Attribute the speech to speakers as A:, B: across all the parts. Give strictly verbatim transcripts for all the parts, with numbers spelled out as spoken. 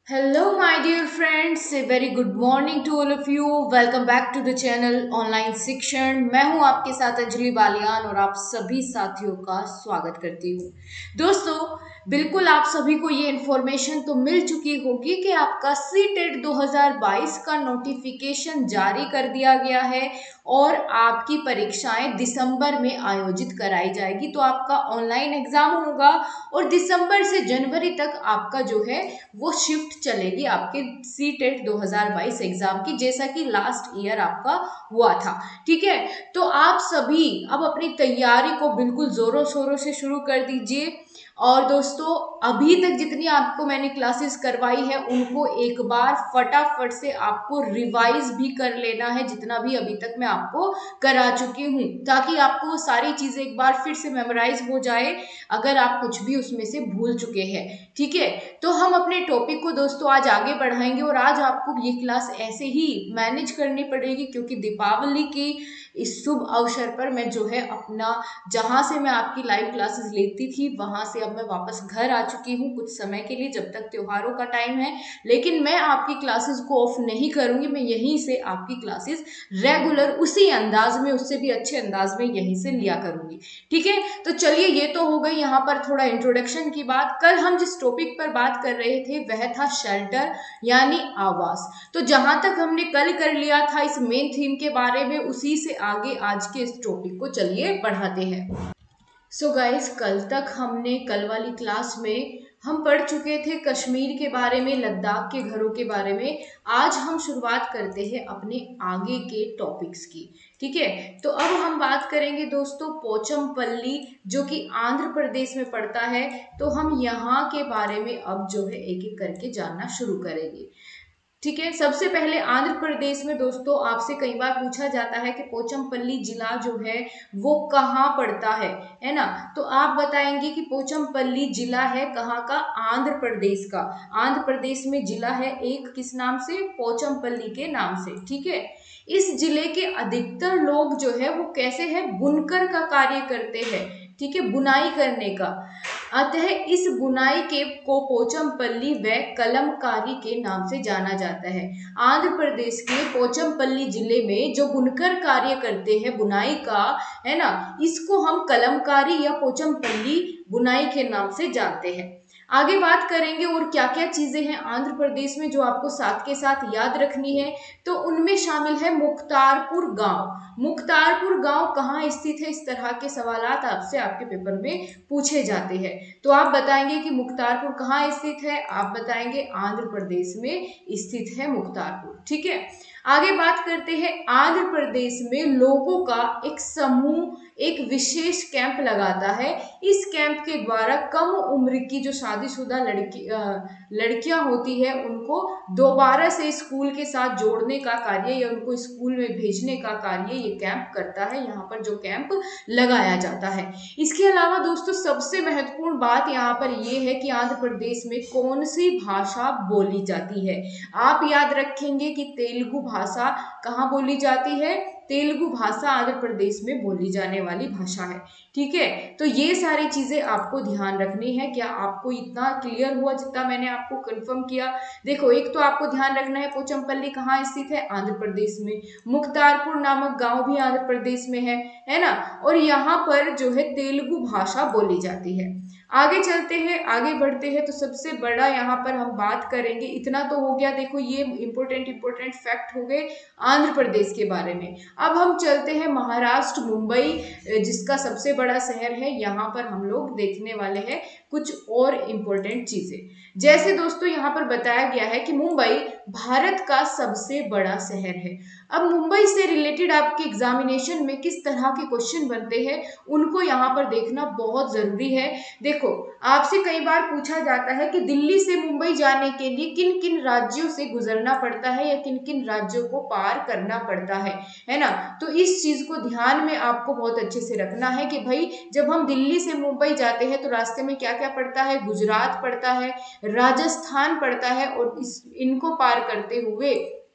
A: Hello, my dear friends. A very good morning to all of you. Welcome back to the channel online शिक्षण। मैं हूं आपके साथ अंजलि बालियान और आप सभी साथियों का स्वागत करती हूं। दोस्तों, बिल्कुल आप सभी को ये इन्फॉर्मेशन तो मिल चुकी होगी कि आपका सी टेट दो हज़ार बाईस का नोटिफिकेशन जारी कर दिया गया है और आपकी परीक्षाएं दिसंबर में आयोजित कराई जाएगी। तो आपका ऑनलाइन एग्जाम होगा और दिसंबर से जनवरी तक आपका जो है वो शिफ्ट चलेगी आपके सी टेट दो हज़ार बाईस एग्जाम की, जैसा कि लास्ट ईयर आपका हुआ था। ठीक है, तो आप सभी अब अपनी तैयारी को बिल्कुल जोरों शोरों से शुरू कर दीजिए। और दोस्तों, अभी तक जितनी आपको मैंने क्लासेस करवाई है उनको एक बार फटाफट से आपको रिवाइज भी कर लेना है, जितना भी अभी तक मैं आपको करा चुकी हूँ, ताकि आपको वो सारी चीजें एक बार फिर से मेमोराइज हो जाए अगर आप कुछ भी उसमें से भूल चुके हैं। ठीक है, तो हम अपने टॉपिक को दोस्तों आज आगे बढ़ाएंगे और आज आपको ये क्लास ऐसे ही मैनेज करनी पड़ेगी, क्योंकि दीपावली की इस शुभ अवसर पर मैं जो है अपना जहां से मैं आपकी लाइव क्लासेस लेती थी वहां से अब मैं वापस घर आ चुकी हूँ कुछ समय के लिए, जब तक त्योहारों का टाइम है। लेकिन मैं आपकी क्लासेस को ऑफ नहीं करूंगी, मैं यहीं से आपकी क्लासेस रेगुलर उसी अंदाज में, उससे भी अच्छे अंदाज में यहीं से लिया करूंगी। ठीक है, तो चलिए, ये तो हो गई यहाँ पर थोड़ा इंट्रोडक्शन की बात। कल हम जिस टॉपिक पर बात कर रहे थे वह था शेल्टर यानी आवास। तो जहां तक हमने कल कर लिया था इस मेन थीम के बारे में, उसी से आगे आज के इस टॉपिक को चलिए बढ़ाते हैं। सो so गाइस, कल तक हमने कल वाली क्लास में हम पढ़ चुके थे कश्मीर के बारे में, लद्दाख के घरों के बारे में। आज हम शुरुआत करते हैं अपने आगे के टॉपिक्स की। ठीक है, तो अब हम बात करेंगे दोस्तों पोचमपल्ली, जो कि आंध्र प्रदेश में पड़ता है। तो हम यहाँ के बारे में अब जो है एक एक करके जानना शुरू करेंगे। ठीक है, सबसे पहले आंध्र प्रदेश में दोस्तों आपसे कई बार पूछा जाता है कि पोचमपल्ली जिला जो है वो कहाँ पड़ता है है ना। तो आप बताएंगे कि पोचमपल्ली जिला है कहाँ का? आंध्र प्रदेश का। आंध्र प्रदेश में जिला है एक, किस नाम से? पोचमपल्ली के नाम से। ठीक है, इस जिले के अधिकतर लोग जो है वो कैसे है, बुनकर का कार्य करते हैं। ठीक है, बुनाई करने का। अतः इस बुनाई के को पोचमपल्ली व कलमकारी के नाम से जाना जाता है। आंध्र प्रदेश के पोचमपल्ली जिले में जो बुनकर कार्य करते हैं बुनाई का, है ना, इसको हम कलमकारी या पोचमपल्ली बुनाई के नाम से जानते हैं। आगे बात करेंगे और क्या क्या चीजें हैं आंध्र प्रदेश में जो आपको साथ के साथ याद रखनी है। तो उनमें शामिल है मुख्तारपुर गांव। मुख्तारपुर गांव कहाँ स्थित है? इस तरह के सवालात आपसे आपके पेपर में पूछे जाते हैं। तो आप बताएंगे कि मुख्तारपुर कहाँ स्थित है? आप बताएंगे आंध्र प्रदेश में स्थित है मुख्तारपुर। ठीक है, आगे बात करते हैं। आंध्र प्रदेश में लोगों का एक समूह एक विशेष कैंप लगाता है। इस कैंप के द्वारा कम उम्र की जो शादीशुदा लड़की लड़कियां होती है उनको दोबारा से स्कूल के साथ जोड़ने का कार्य या उनको स्कूल में भेजने का कार्य ये कैंप करता है। यहाँ पर जो कैंप लगाया जाता है। इसके अलावा दोस्तों सबसे महत्वपूर्ण बात यहाँ पर ये है कि आंध्र प्रदेश में कौन सी भाषा बोली जाती है। आप याद रखेंगे कि तेलुगु भाषा कहाँ बोली जाती है? तेलुगु भाषा आंध्र प्रदेश में बोली जाने वाली भाषा है। ठीक है, तो ये सारी चीजें आपको ध्यान रखनी है। क्या आपको इतना क्लियर हुआ जितना मैंने आपको कंफर्म किया? देखो, एक तो आपको ध्यान रखना है पोचमपल्ली कहाँ स्थित है? आंध्र प्रदेश में। मुख्तारपुर नामक गांव भी आंध्र प्रदेश में है है ना। और यहाँ पर जो है तेलुगु भाषा बोली जाती है। आगे चलते हैं, आगे बढ़ते हैं। तो सबसे बड़ा यहाँ पर हम बात करेंगे, इतना तो हो गया। देखो, ये इंपोर्टेंट इंपोर्टेंट फैक्ट हो गए आंध्र प्रदेश के बारे में। अब हम चलते हैं महाराष्ट्र, मुंबई, जिसका सबसे बड़ा शहर है। यहाँ पर हम लोग देखने वाले हैं कुछ और इम्पोर्टेंट चीजें। जैसे दोस्तों यहाँ पर बताया गया है कि मुंबई भारत का सबसे बड़ा शहर है। अब मुंबई से रिलेटेड आपके एग्जामिनेशन में किस तरह के क्वेश्चन बनते हैं उनको यहाँ पर देखना बहुत जरूरी है। देखो, आपसे कई बार पूछा जाता है कि दिल्ली से मुंबई जाने के लिए किन किन राज्यों से गुजरना पड़ता है या किन किन राज्यों को पार करना पड़ता है है ना। तो इस चीज को ध्यान में आपको बहुत अच्छे से रखना है कि भाई जब हम दिल्ली से मुंबई जाते हैं तो रास्ते में क्या क्या पड़ता है? गुजरात पड़ता है, राजस्थान पड़ता है, और इस इनको पार करते हुए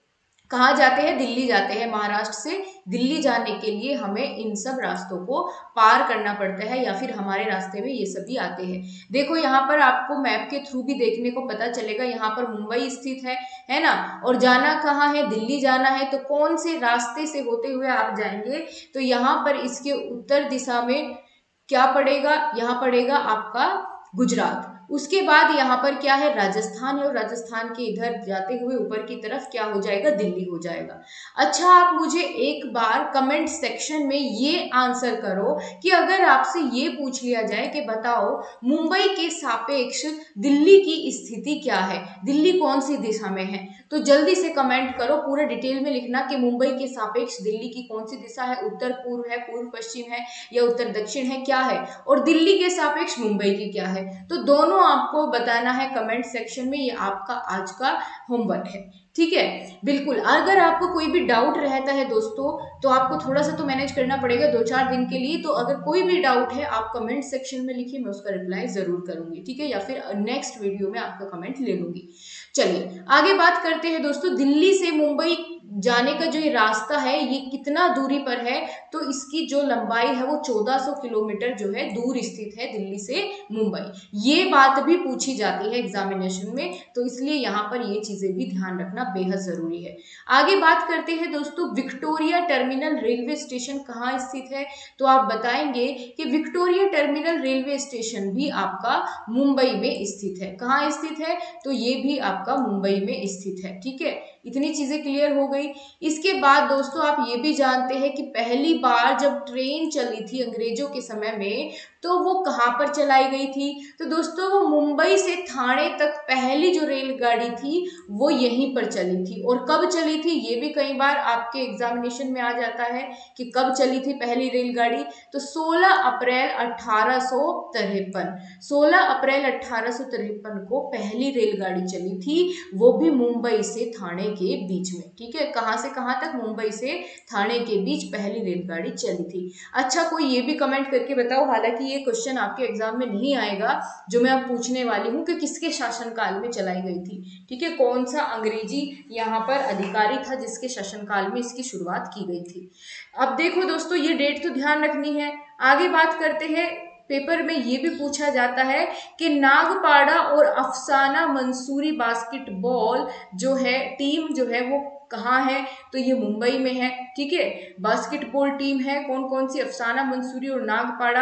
A: कहाँ जाते हैं? दिल्ली जाते हैं। महाराष्ट्र से दिल्ली जाने के लिए हमें इन सब रास्तों को पार करना पड़ता है या फिर हमारे रास्ते में ये सभी आते हैं। देखो यहाँ पर आपको मैप के थ्रू भी देखने को पता चलेगा, यहाँ पर मुंबई स्थित है है ना, और जाना कहाँ है? दिल्ली जाना है। तो कौन से रास्ते से होते हुए आप जाएंगे? तो यहाँ पर इसके उत्तर दिशा में क्या पड़ेगा? यहाँ पड़ेगा आपका गुजरात। उसके बाद यहाँ पर क्या है? राजस्थान है, और राजस्थान के इधर जाते हुए ऊपर की तरफ क्या हो जाएगा? दिल्ली हो जाएगा। अच्छा, आप मुझे एक बार कमेंट सेक्शन में ये आंसर करो कि अगर आपसे ये पूछ लिया जाए कि बताओ मुंबई के सापेक्ष दिल्ली की स्थिति क्या है, दिल्ली कौन सी दिशा में है, तो जल्दी से कमेंट करो, पूरा डिटेल में लिखना कि मुंबई के सापेक्ष दिल्ली की कौन सी दिशा है, उत्तर पूर्व है, पूर्व पश्चिम है या उत्तर दक्षिण है, क्या है, और दिल्ली के सापेक्ष मुंबई की क्या है। तो दोनों आपको बताना है कमेंट सेक्शन में, ये आपका आज का होमवर्क है। ठीक है, बिल्कुल। अगर आपको कोई भी डाउट रहता है दोस्तों, तो आपको थोड़ा सा तो मैनेज करना पड़ेगा दो चार दिन के लिए, तो अगर कोई भी डाउट है आप कमेंट सेक्शन में लिखिए, मैं उसका रिप्लाई जरूर करूंगी। ठीक है, या फिर नेक्स्ट वीडियो में आपका कमेंट ले लूंगी। चलिए आगे बात करते हैं दोस्तों। दिल्ली से मुंबई जाने का जो ये रास्ता है ये कितना दूरी पर है? तो इसकी जो लंबाई है वो चौदह सौ किलोमीटर जो है दूर स्थित है दिल्ली से मुंबई। ये बात भी पूछी जाती है एग्जामिनेशन में, तो इसलिए यहाँ पर ये चीजें भी ध्यान रखना बेहद जरूरी है। आगे बात करते हैं दोस्तों, विक्टोरिया टर्मिनल रेलवे स्टेशन कहाँ स्थित है? तो आप बताएंगे कि विक्टोरिया टर्मिनल रेलवे स्टेशन भी आपका मुंबई में स्थित है। कहाँ स्थित है? तो ये भी आपका मुंबई में स्थित है। ठीक है, इतनी चीजें क्लियर हो गई। इसके बाद दोस्तों आप ये भी जानते हैं कि पहली बार जब ट्रेन चली थी अंग्रेजों के समय में, तो वो कहाँ पर चलाई गई थी? तो दोस्तों वो मुंबई से थाने तक पहली जो रेलगाड़ी थी वो यहीं पर चली थी। और कब चली थी ये भी कई बार आपके एग्जामिनेशन में आ जाता है कि कब चली थी पहली रेलगाड़ी। तो सोलह अप्रैल अठारह सौ तिरपन सोलह अप्रैल अठारह सौ तिरपन को पहली रेलगाड़ी चली थी, वो भी मुंबई से थाने के बीच में। ठीक है, कहां से कहां तक? मुंबई से थाने के बीच पहली रेलगाड़ी चली थी। अच्छा, कोई ये भी कमेंट करके बताओ, हालांकि ये क्वेश्चन आपके एग्जाम में नहीं आएगा, जो मैं अब पूछने वाली हूँ कि किसके शासनकाल में चलाई गई थी। ठीक है, कौन सा अंग्रेजी यहाँ पर अधिकारी था जिसके शासनकाल में इसकी शुरुआत की गई थी। अब देखो दोस्तों, ये डेट तो ध्यान रखनी है। आगे बात करते हैं, पेपर में ये भी पूछा जाता है कि नागपाड़ा और अफसाना मंसूरी बास्केटबॉल जो है टीम जो है वो कहाँ है? तो ये मुंबई में है। ठीक है, बास्केटबॉल टीम है कौन कौन सी? अफसाना मंसूरी और नागपाड़ा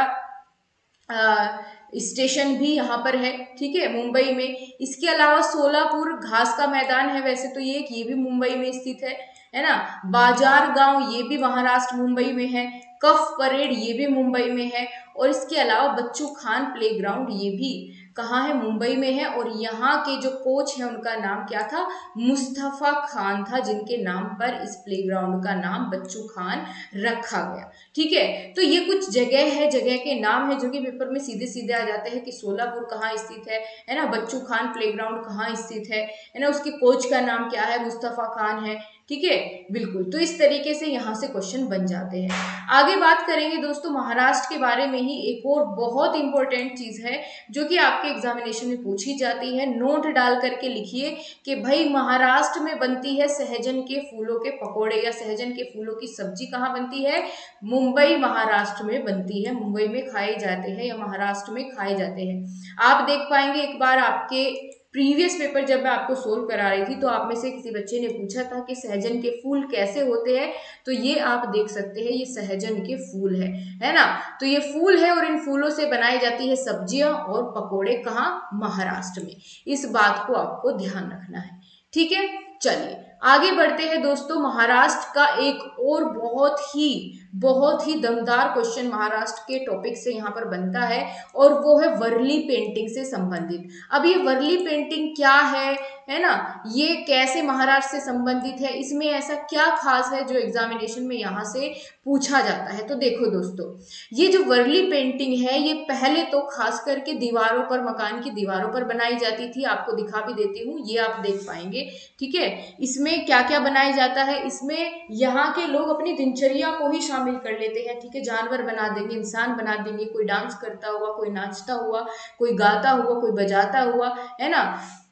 A: स्टेशन भी यहाँ पर है। ठीक है, मुंबई में। इसके अलावा सोलापुर घास का मैदान है वैसे तो ये ये भी मुंबई में स्थित है है ना। बाजार गांव ये भी महाराष्ट्र मुंबई में है। कफ परेड ये भी मुंबई में है। और इसके अलावा बच्चू खान प्लेग्राउंड ये भी कहाँ है? मुंबई में है। और यहाँ के जो कोच है उनका नाम क्या था? मुस्तफा खान था, जिनके नाम पर इस प्लेग्राउंड का नाम बच्चू खान रखा गया। ठीक है, तो ये कुछ जगह है, जगह के नाम है जो कि पेपर में सीधे सीधे आ जाते हैं कि सोलापुर कहाँ स्थित है है ना, बच्चू खान प्लेग्राउंड कहाँ स्थित है है ना, उसके कोच का नाम क्या है? मुस्तफा खान है। ठीक है, बिल्कुल। तो इस तरीके से यहाँ से क्वेश्चन बन जाते हैं। आगे बात करेंगे दोस्तों महाराष्ट्र के बारे में ही। एक और बहुत इंपॉर्टेंट चीज है जो कि आपके एग्जामिनेशन में पूछी जाती है, नोट डाल करके लिखिए कि भाई महाराष्ट्र में बनती है सहजन के फूलों के पकोड़े या सहजन के फूलों की सब्जी कहाँ बनती है? मुंबई महाराष्ट्र में बनती है, मुंबई में खाए जाते हैं या महाराष्ट्र में खाए जाते हैं। आप देख पाएंगे एक बार आपके प्रीवियस पेपर जब मैं आपको सोल्व करा रही थी तो आप में से किसी बच्चे ने पूछा था कि सहजन के फूल कैसे होते हैं, तो ये आप देख सकते हैं, ये सहजन के फूल है है ना। तो ये फूल है और इन फूलों से बनाई जाती है सब्जियां और पकोड़े। कहाँ? महाराष्ट्र में। इस बात को आपको ध्यान रखना है। ठीक है, चलिए आगे बढ़ते हैं दोस्तों। महाराष्ट्र का एक और बहुत ही बहुत ही दमदार क्वेश्चन महाराष्ट्र के टॉपिक से यहाँ पर बनता है और वो है वर्ली पेंटिंग से संबंधित। अब ये वर्ली पेंटिंग क्या है है ना, ये कैसे महाराष्ट्र से संबंधित है, इसमें ऐसा क्या खास है जो एग्जामिनेशन में यहाँ से पूछा जाता है। तो देखो दोस्तों, ये जो वर्ली पेंटिंग है ये पहले तो खास करके दीवारों पर, मकान की दीवारों पर बनाई जाती थी। आपको दिखा भी देती हूँ, ये आप देख पाएंगे। ठीक है, इसमें क्या क्या बनाया जाता है? इसमें यहाँ के लोग अपनी दिनचर्या को ही शामिल कर लेते हैं। ठीक है, जानवर बना देंगे, इंसान बना देंगे, कोई डांस करता हुआ, कोई नाचता हुआ, कोई गाता हुआ, कोई बजाता हुआ, है ना।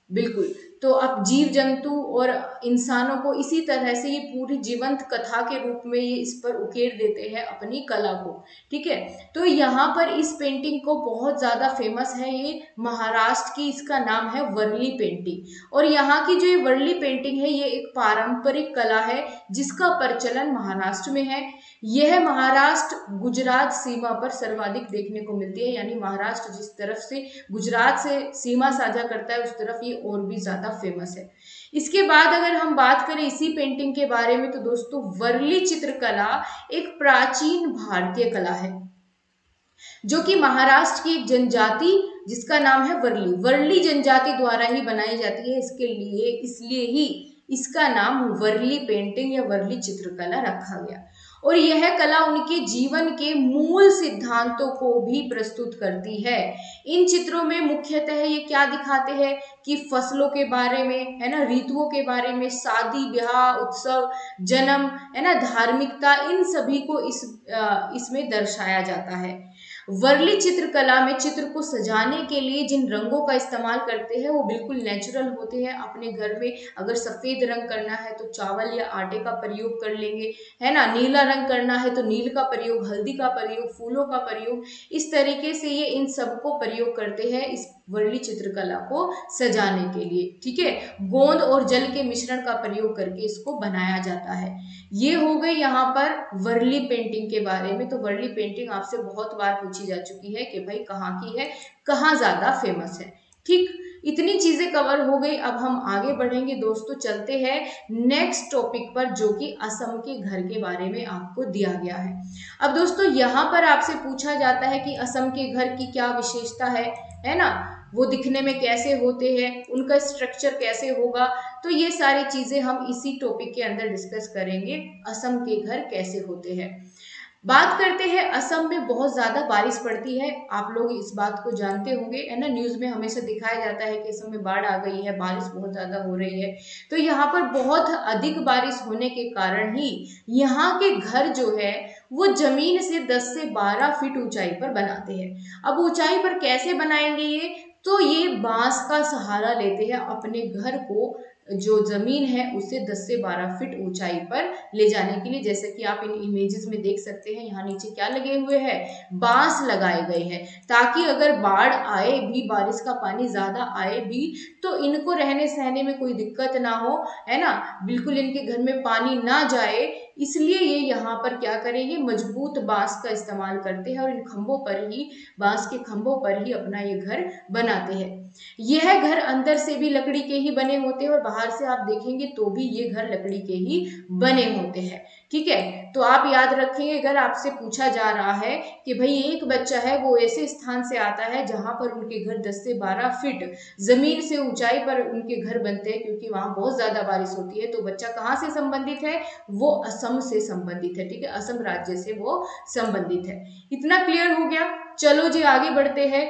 A: बिल्कुल। तो अब जीव जंतु और इंसानों को इसी तरह से ये पूरी जीवंत कथा के रूप में ये इस पर उकेर देते हैं अपनी कला को। ठीक है, तो यहाँ पर इस पेंटिंग को बहुत ज्यादा फेमस है, ये महाराष्ट्र की, इसका नाम है वर्ली पेंटिंग। और यहाँ की जो ये वर्ली पेंटिंग है ये एक पारंपरिक कला है जिसका प्रचलन महाराष्ट्र में है। यह महाराष्ट्र गुजरात सीमा पर सर्वाधिक देखने को मिलती है, यानी महाराष्ट्र जिस तरफ से गुजरात से सीमा साझा करता है उस तरफ ये और भी ज्यादा फेमस है। इसके बाद अगर हम बात करें इसी पेंटिंग के बारे में तो दोस्तों वर्ली चित्रकला एक प्राचीन भारतीय कला है जो कि महाराष्ट्र की एक जनजाति जिसका नाम है वर्ली वर्ली जनजाति द्वारा ही बनाई जाती है। इसके लिए इसलिए ही इसका नाम वर्ली पेंटिंग या वर्ली चित्रकला रखा गया। और यह कला उनके जीवन के मूल सिद्धांतों को भी प्रस्तुत करती है। इन चित्रों में मुख्यतः ये क्या दिखाते हैं कि फसलों के बारे में, है ना, ऋतुओं के बारे में, शादी ब्याह उत्सव जन्म, है ना, धार्मिकता, इन सभी को इस इसमें दर्शाया जाता है। वर्ली चित्रकला में चित्र को सजाने के लिए जिन रंगों का इस्तेमाल करते हैं वो बिल्कुल नेचुरल होते हैं। अपने घर में अगर सफेद रंग करना है तो चावल या आटे का प्रयोग कर लेंगे, है ना, नीला रंग करना है तो नील का प्रयोग, हल्दी का प्रयोग, फूलों का प्रयोग, इस तरीके से ये इन सब को प्रयोग करते हैं इस वर्ली चित्रकला को सजाने के लिए। ठीक है, गोंद और जल के मिश्रण का प्रयोग करके इसको बनाया जाता है। ये हो गई यहाँ पर वर्ली पेंटिंग के बारे में। तो वर्ली पेंटिंग आपसे बहुत बार पूछी जा चुकी है कि भाई कहाँ की है, कहाँ ज्यादा फेमस है। ठीक, इतनी चीजें कवर हो गई। अब हम आगे बढ़ेंगे दोस्तों, चलते हैं नेक्स्ट टॉपिक पर जो कि असम के घर के बारे में आपको दिया गया है। अब दोस्तों यहाँ पर आपसे पूछा जाता है कि असम के घर की क्या विशेषता है है ना, वो दिखने में कैसे होते हैं, उनका स्ट्रक्चर कैसे होगा। तो ये सारी चीजें हम इसी टॉपिक के अंदर डिस्कस करेंगे, असम के घर कैसे होते हैं। बात करते हैं, असम में बहुत ज्यादा बारिश पड़ती है, आप लोग इस बात को जानते होंगे, है ना, न्यूज में हमेशा दिखाया जाता है कि असम में बाढ़ आ गई है, बारिश बहुत ज्यादा हो रही है। तो यहाँ पर बहुत अधिक बारिश होने के कारण ही यहाँ के घर जो है वो जमीन से दस से बारह फीट ऊंचाई पर बनाते हैं। अब ऊंचाई पर कैसे बनाएंगे ये, तो ये बांस का सहारा लेते हैं अपने घर को जो जमीन है उसे दस से बारह फीट ऊंचाई पर ले जाने के लिए। जैसे कि आप इन इमेजेस में देख सकते हैं, यहाँ नीचे क्या लगे हुए हैं, बांस लगाए गए हैं, ताकि अगर बाढ़ आए भी, बारिश का पानी ज्यादा आए भी, तो इनको रहने सहने में कोई दिक्कत ना हो, है ना, बिल्कुल इनके घर में पानी ना जाए। इसलिए ये यहाँ पर क्या करेंगे, मजबूत बांस का इस्तेमाल करते हैं और इन खंभों पर ही, बांस के खंभों पर ही अपना ये घर बनाते हैं। यह घर अंदर से भी लकड़ी के ही बने होते हैं और बाहर से आप देखेंगे तो भी ये घर लकड़ी के ही बने होते हैं। ठीक है, तो आप याद रखेंगे, अगर आपसे पूछा जा रहा है कि भाई एक बच्चा है वो ऐसे स्थान से आता है जहां पर उनके घर दस से बारह फीट जमीन से ऊंचाई पर उनके घर बनते हैं क्योंकि वहां बहुत ज्यादा बारिश होती है, तो बच्चा कहाँ से संबंधित है, वो असम से संबंधित है। ठीक है, असम राज्य से वो संबंधित है। इतना क्लियर हो गया। चलो जी आगे बढ़ते हैं।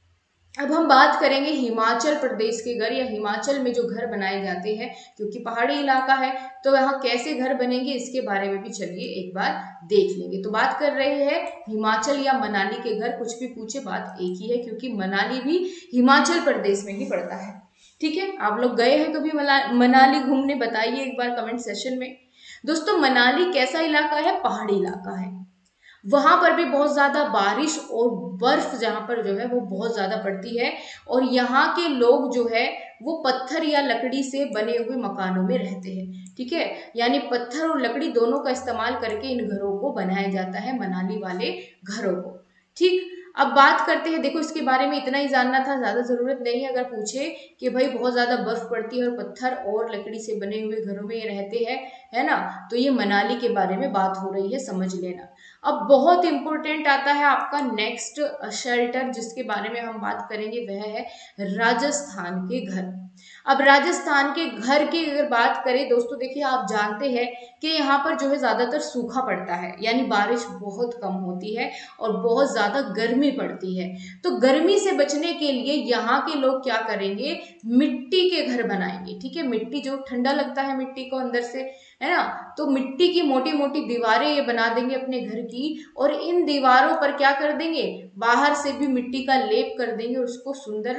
A: अब हम बात करेंगे हिमाचल प्रदेश के घर, या हिमाचल में जो घर बनाए जाते हैं, क्योंकि पहाड़ी इलाका है तो यहाँ कैसे घर बनेंगे इसके बारे में भी चलिए एक बार देख लेंगे। तो बात कर रहे हैं हिमाचल या मनाली के घर, कुछ भी पूछे बात एक ही है क्योंकि मनाली भी हिमाचल प्रदेश में ही पड़ता है। ठीक है, आप लोग गए हैं कभी मनाली घूमने, बताइए एक बार कमेंट सेशन में। दोस्तों मनाली कैसा इलाका है, पहाड़ी इलाका है, वहां पर भी बहुत ज्यादा बारिश और बर्फ जहां पर जो है वो बहुत ज्यादा पड़ती है। और यहाँ के लोग जो है वो पत्थर या लकड़ी से बने हुए मकानों में रहते हैं। ठीक है, यानी पत्थर और लकड़ी दोनों का इस्तेमाल करके इन घरों को बनाया जाता है, मनाली वाले घरों को। ठीक, अब बात करते हैं, देखो इसके बारे में इतना ही जानना था, ज्यादा जरूरत नहीं है। अगर पूछे कि भाई बहुत ज्यादा बर्फ पड़ती है और पत्थर और लकड़ी से बने हुए घरों में ये रहते हैं, है ना, तो ये मनाली के बारे में बात हो रही है, समझ लेना। अब बहुत इंपॉर्टेंट आता है आपका नेक्स्ट शेल्टर जिसके बारे में हम बात करेंगे, वह है राजस्थान के घर। अब राजस्थान के घर की अगर बात करें दोस्तों, देखिए आप जानते हैं कि यहाँ पर जो है ज्यादातर सूखा पड़ता है, यानी बारिश बहुत कम होती है और बहुत ज्यादा गर्मी पड़ती है। तो गर्मी से बचने के लिए यहाँ के लोग क्या करेंगे, मिट्टी के घर बनाएंगे। ठीक है, मिट्टी जो ठंडा लगता है मिट्टी को अंदर से, है ना, तो मिट्टी की मोटी मोटी दीवारें ये बना देंगे अपने घर की, और इन दीवारों पर क्या कर देंगे, बाहर से भी मिट्टी का लेप कर देंगे और उसको सुंदर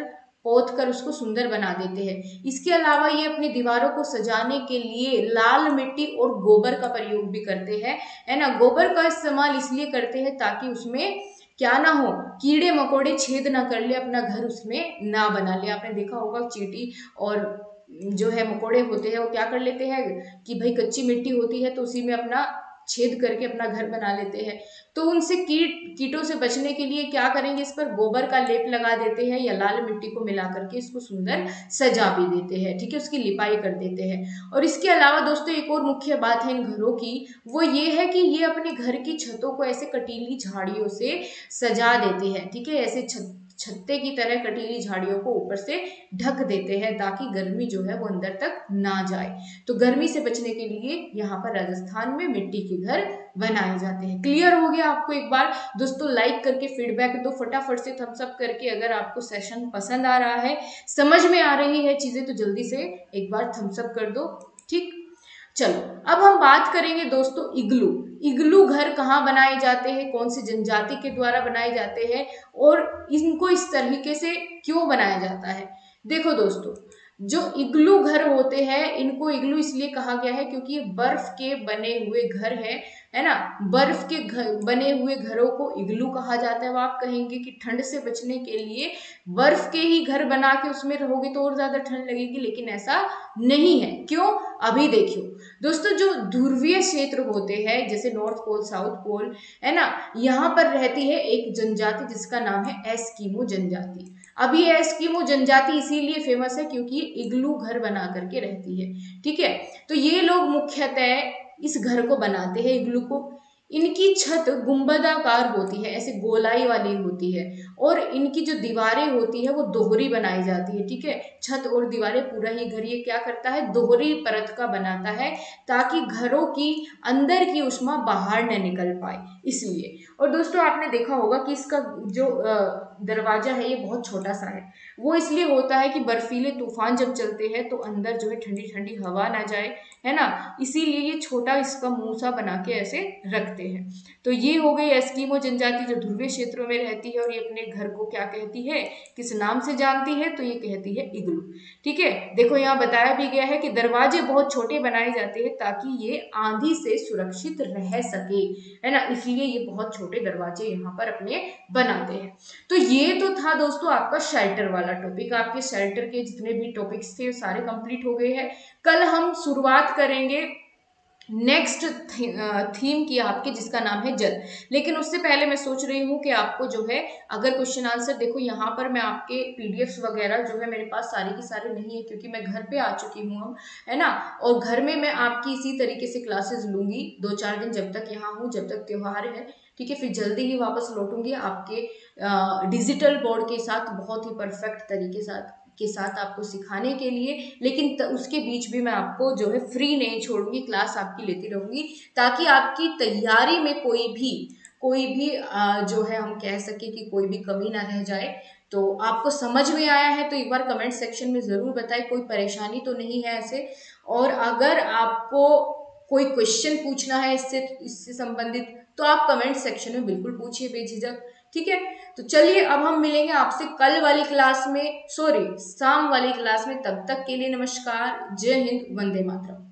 A: पोत कर उसको सुंदर बना देते हैं। इसके अलावा ये अपनी दीवारों को सजाने के लिए लाल मिट्टी और गोबर का प्रयोग भी करते हैं, है ना। गोबर का इस्तेमाल इसलिए करते हैं ताकि उसमें क्या ना हो, कीड़े मकोड़े छेद ना कर ले, अपना घर उसमें ना बना ले। आपने देखा होगा चींटी और जो है मकोड़े होते हैं वो क्या कर लेते हैं कि भाई कच्ची मिट्टी होती है तो उसी में अपना छेद करके अपना घर बना लेते हैं। तो उनसे कीट कीटों से बचने के लिए क्या करेंगे, इस पर गोबर का लेप लगा देते हैं या लाल मिट्टी को मिला करके इसको सुंदर सजा भी देते हैं, ठीक है, उसकी लिपाई कर देते हैं। और इसके अलावा दोस्तों एक और मुख्य बात है इन घरों की, वो ये है कि ये अपने घर की छतों को ऐसे कटीली झाड़ियों से सजा देते हैं, ठीक है, ऐसे छत छत्ते की तरह कटीली झाड़ियों को ऊपर से ढक देते हैं ताकि गर्मी जो है वो अंदर तक ना जाए। तो गर्मी से बचने के लिए यहाँ पर राजस्थान में मिट्टी के घर बनाए जाते हैं। क्लियर हो गया आपको? एक बार दोस्तों लाइक करके फीडबैक दो फटाफट से, थम्स अप करके। अगर आपको सेशन पसंद आ रहा है, समझ में आ रही है चीजें, तो जल्दी से एक बार थम्स अप कर दो, ठीक। चलो अब हम बात करेंगे दोस्तों इग्लू। इग्लू घर कहाँ बनाए जाते हैं, कौन सी जनजाति के द्वारा बनाए जाते हैं और इनको इस तरीके से क्यों बनाया जाता है। देखो दोस्तों, जो इग्लू घर होते हैं इनको इग्लू इसलिए कहा गया है क्योंकि ये बर्फ के बने हुए घर है, है ना। बर्फ के घर बने हुए घरों को इग्लू कहा जाता है। वो आप कहेंगे कि ठंड से बचने के लिए बर्फ के ही घर बना के उसमें रहोगे तो और ज्यादा ठंड लगेगी, लेकिन ऐसा नहीं है। क्यों? अभी देखियो दोस्तों, जो ध्रुवीय क्षेत्र होते हैं जैसे नॉर्थ पोल, साउथ पोल, है ना, यहाँ पर रहती है एक जनजाति जिसका नाम है एस्किमो जनजाति। अब ये एस्किमो जनजाति इसीलिए फेमस है क्योंकि ये इग्लू घर बना करके रहती है, ठीक है। तो ये लोग मुख्यतः इस घर को बनाते हैं, इग्लू को। इनकी छत गुंबदाकार होती है, ऐसे गोलाई वाली होती है, और इनकी जो दीवारें होती है वो दोहरी बनाई जाती है, ठीक है। छत और दीवारें, पूरा ही घर ये क्या करता है, दोहरी परत का बनाता है ताकि घरों की अंदर की उष्मा बाहर न निकल पाए, इसलिए। और दोस्तों आपने देखा होगा कि इसका जो दरवाजा है ये बहुत छोटा सा है। वो इसलिए होता है कि बर्फीले तूफान जब चलते हैं तो अंदर जो है ठंडी ठंडी हवा ना जाए, है ना, इसीलिए ये छोटा इसका मुंह सा बना के ऐसे रखते हैं। तो ये हो गई एस्किमो जनजाति जो ध्रुवीय क्षेत्रों में रहती है, और ये अपने घर को क्या कहती है, किस नाम से जानती है, तो ये कहती है इग्लू, ठीक है। देखो यहाँ बताया भी गया है कि दरवाजे बहुत छोटे बनाए जाते हैं ताकि ये आंधी से सुरक्षित रह सके, है ना, इसलिए ये बहुत छोटे दरवाजे यहाँ पर अपने बनाते हैं। तो ये तो था दोस्तों आपका शेल्टर वाला टॉपिक। आपके शेल्टर के जितने भी टॉपिक्स थे सारे कंप्लीट हो गए हैं। कल हम शुरुआत करेंगे नेक्स्ट थीम की आपके, जिसका नाम है जल। लेकिन उससे पहले मैं सोच रही हूँ कि आपको जो है अगर क्वेश्चन आंसर, देखो यहाँ पर मैं आपके पीडीएफ्स वगैरह जो है मेरे पास सारे की सारे नहीं है क्योंकि मैं घर पे आ चुकी हूँ अब, है ना। और घर में मैं आपकी इसी तरीके से क्लासेस लूंगी दो चार दिन, जब तक यहाँ हूँ, जब तक त्योहार है, ठीक है। फिर जल्दी ही वापस लौटूंगी आपके डिजिटल बोर्ड के साथ, बहुत ही परफेक्ट तरीके साथ के साथ आपको सिखाने के लिए। लेकिन त, उसके बीच भी मैं आपको जो है फ्री नहीं छोड़ूंगी, क्लास आपकी लेती रहूंगी ताकि आपकी तैयारी में कोई भी कोई भी जो है हम कह सके कि कोई भी कमी ना रह जाए। तो आपको समझ में आया है तो एक बार कमेंट सेक्शन में जरूर बताएं, कोई परेशानी तो नहीं है ऐसे। और अगर आपको कोई क्वेश्चन पूछना है इससे इससे संबंधित तो आप कमेंट सेक्शन में बिल्कुल पूछिए बेझिझक, ठीक है। तो चलिए अब हम मिलेंगे आपसे कल वाली क्लास में, सॉरी शाम वाली क्लास में। तब तक के लिए नमस्कार, जय हिंद, वंदे मातरम।